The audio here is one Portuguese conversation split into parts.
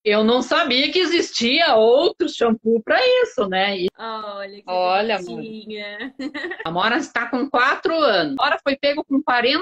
Eu não sabia que existia outro shampoo para isso, né? Olha que Olha, mano, bonitinha. a Mora está com 4 anos. A Mora foi pego com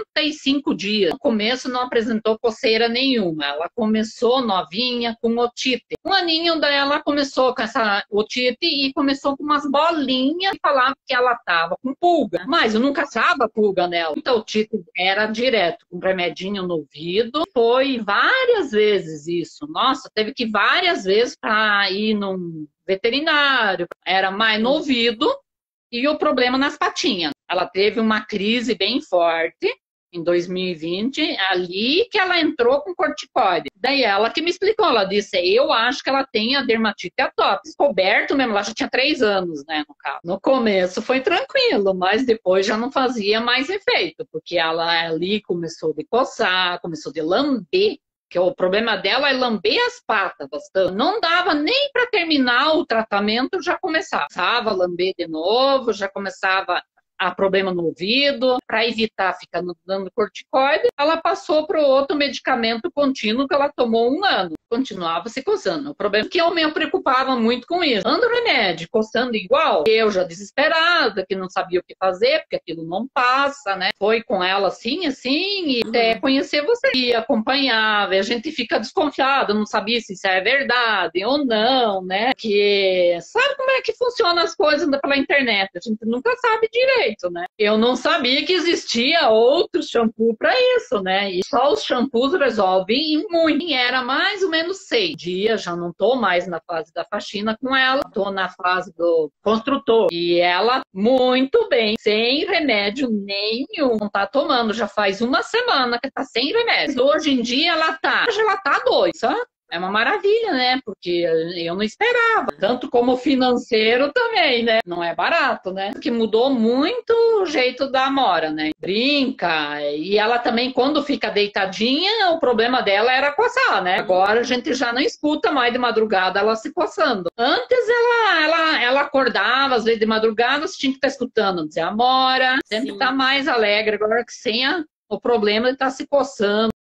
45 dias. No começo não apresentou coceira nenhuma. Ela começou novinha com otite. Um aninho daí ela começou com essa otite e começou com umas bolinhas e falava que ela estava com pulga. Mas eu nunca achava pulga nela. Então, a otite era direto, com remedinho no ouvido. Foi várias vezes isso. Nossa, teve que ir várias vezes para ir num veterinário. Era mais no Sim. ouvido e o problema nas patinhas. Ela teve uma crise bem forte em 2020, ali que ela entrou com corticoide. Daí ela que me explicou, ela disse, eu acho que ela tem a dermatite atópica. Descoberto mesmo, ela já tinha 3 anos, né, no caso. No começo foi tranquilo, mas depois já não fazia mais efeito, porque ela ali começou de coçar, começou de lamber, que o problema dela é lamber as patas bastante. Não dava nem para terminar o tratamento, já começava. Começava a lamber de novo, já começava a problema no ouvido, para evitar ficar dando corticoide, ela passou para o outro medicamento contínuo que ela tomou 1 ano. Continuava se coçando. O problema é que eu me preocupava muito com isso. Dando remédio, coçando igual, eu já desesperada, que não sabia o que fazer, porque aquilo não passa, né? Foi com ela assim, e até Uhum. conhecer você. E acompanhava, e a gente fica desconfiado, não sabia se isso é verdade ou não, né? Que sabe como é que funcionam as coisas pela internet? A gente nunca sabe direito, né? Eu não sabia que existia outro shampoo para isso, né? E só os shampoos resolvem muito. E era mais ou menos 6 dias, já não tô mais na fase da faxina com ela, tô na fase do construtor. E ela, muito bem, sem remédio nenhum, não tá tomando, já faz 1 semana que tá sem remédio. Hoje em dia hoje ela tá dois, sabe? É uma maravilha, né? Porque eu não esperava. Tanto como financeiro também, né? Não é barato, né? Que mudou muito o jeito da Amora, né? Brinca. E ela também, quando fica deitadinha, o problema dela era coçar, né? Agora a gente já não escuta mais de madrugada ela se coçando. Antes ela acordava, às vezes de madrugada, você tinha que estar escutando. Dizer, Amora, sempre tá Sim. mais alegre. Agora que sem o problema de estar se coçando.